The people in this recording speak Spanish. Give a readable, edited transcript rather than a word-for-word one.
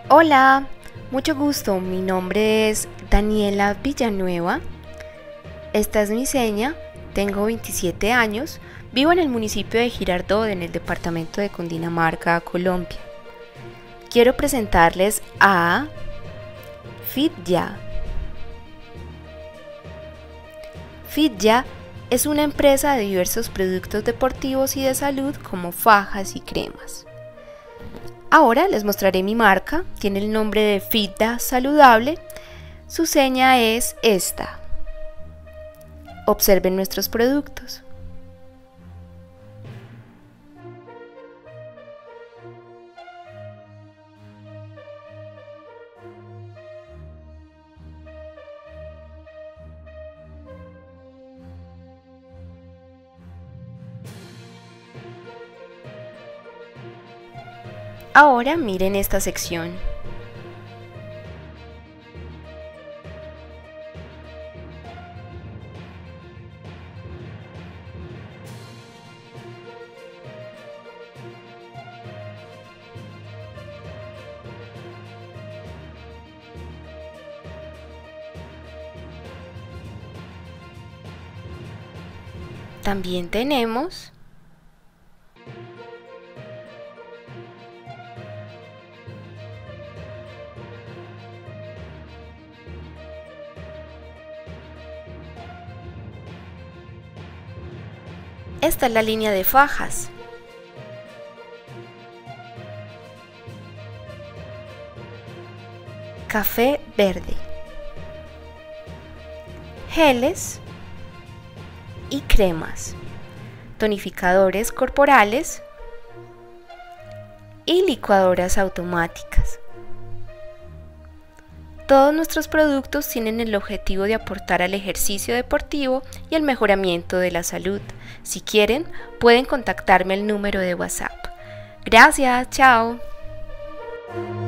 Hola, mucho gusto, mi nombre es Daniela Villanueva, esta es mi seña, tengo 27 años, vivo en el municipio de Girardot en el departamento de Cundinamarca, Colombia. Quiero presentarles a FitYa. FitYa es una empresa de diversos productos deportivos y de salud como fajas y cremas. Ahora les mostraré mi marca, tiene el nombre de FitYa Saludable, su seña es esta. Observen nuestros productos. Ahora miren esta sección. También tenemos esta es la línea de fajas. Café verde. Geles y cremas, tonificadores corporales y licuadoras automáticas. Todos nuestros productos tienen el objetivo de aportar al ejercicio deportivo y al mejoramiento de la salud. Si quieren, pueden contactarme al número de WhatsApp. Gracias, chao.